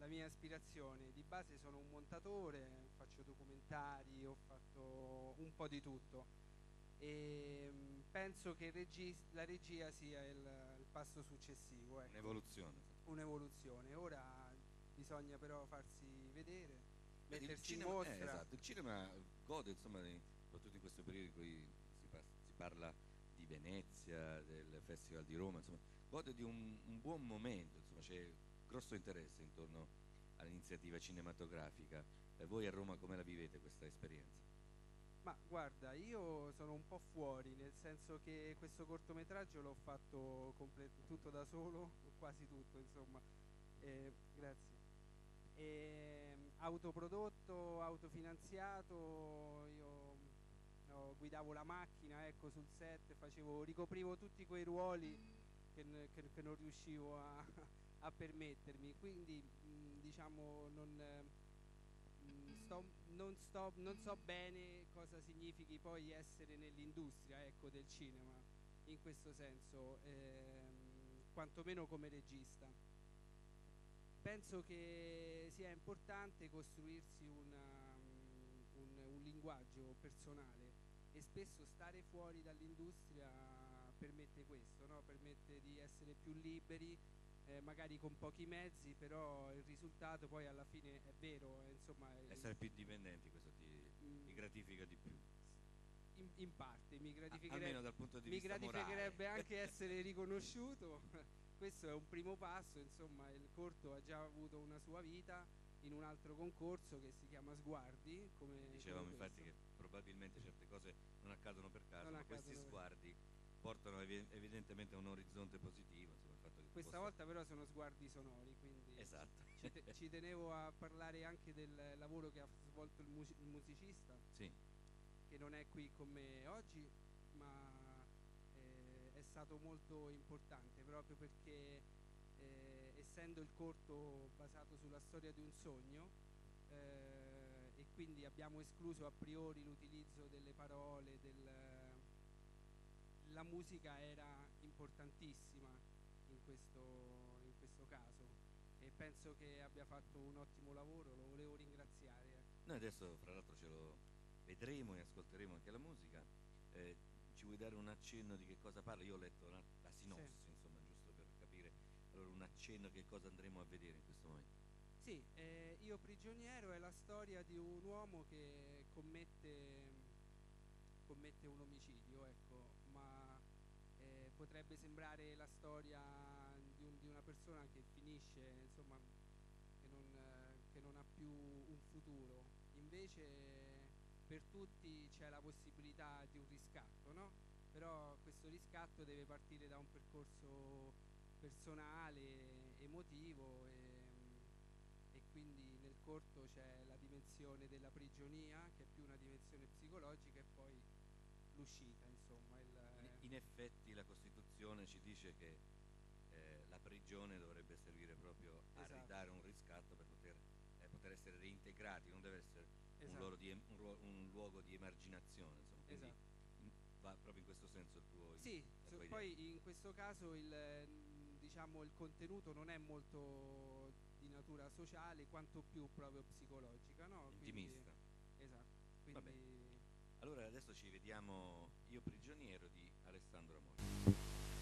la mia aspirazione. Di base sono un montatore, faccio documentari, ho fatto un po' di tutto e penso che la regia sia il passo successivo, ecco, Un'evoluzione, insomma. un'evoluzione. Ora bisogna però farsi vedere, Vedi, il mettersi in cinema, mostra. esatto, il cinema gode, insomma, soprattutto in questo periodo in cui si parla di Venezia, del Festival di Roma, insomma, gode di un buon momento, insomma, c'è grosso interesse intorno all'iniziativa cinematografica. Voi a Roma come la vivete questa esperienza? Ma guarda, io sono un po' fuori, nel senso che questo cortometraggio l'ho fatto tutto da solo, o quasi tutto, insomma. Grazie. Autoprodotto, autofinanziato, io guidavo la macchina, ecco, sul set, ricoprivo tutti quei ruoli che non riuscivo a permettermi, quindi diciamo non so bene cosa significhi poi essere nell'industria, ecco, del cinema, in questo senso, quantomeno come regista. Penso che sia importante costruirsi un linguaggio personale e spesso stare fuori dall'industria permette questo, no? Permette di essere più liberi, magari con pochi mezzi, però il risultato poi alla fine è vero, insomma, Essere più indipendenti, questo ti mm, gratifica di più, in parte almeno dal punto di mi vista morale. gratificherebbe anche essere riconosciuto. Questo è un primo passo, insomma, il corto ha già avuto una sua vita in un altro concorso che si chiama Sguardi, come Dicevamo infatti questo. che probabilmente certe cose non accadono per caso, Non ma questi accadono. sguardi portano evidentemente a un orizzonte positivo, insomma, il fatto che tu Questa possa... volta però sono sguardi sonori, quindi Esatto. ci tenevo a parlare anche del lavoro che ha svolto il musicista, Sì, che non è qui con me oggi, ma è stato molto importante proprio perché essendo il corto basato sulla storia di un sogno e quindi abbiamo escluso a priori l'utilizzo delle parole, la musica era importantissima in questo caso e penso che abbia fatto un ottimo lavoro, lo volevo ringraziare. Ecco. noi adesso fra l'altro ce lo vedremo e ascolteremo anche la musica. Eh, Ci vuoi dare un accenno di che cosa parla? Io ho letto la Sì. sinossi, insomma, giusto per capire. Allora un accenno che cosa andremo a vedere in questo momento. Sì, Io prigioniero è la storia di un uomo che commette un omicidio, ecco, ma potrebbe sembrare la storia di una persona che finisce, insomma, che non ha più un futuro. Invece per tutti c'è la possibilità di un riscatto, no? Però questo riscatto deve partire da un percorso personale, emotivo e quindi nel corto c'è la dimensione della prigionia che è più una dimensione psicologica e poi l'uscita, insomma. In effetti la Costituzione ci dice che la prigione dovrebbe servire proprio a ridare Esatto, un riscatto per poter essere reintegrati, non deve essere esatto, un luogo di emarginazione, insomma, quindi esatto. va proprio in questo senso Sì, la tua idea. poi in questo caso diciamo, il contenuto non è molto di natura sociale quanto più proprio psicologica, no? Quindi, Intimista. esatto, Va bene. quindi Allora adesso ci vediamo Io prigioniero di Alessandro Amore.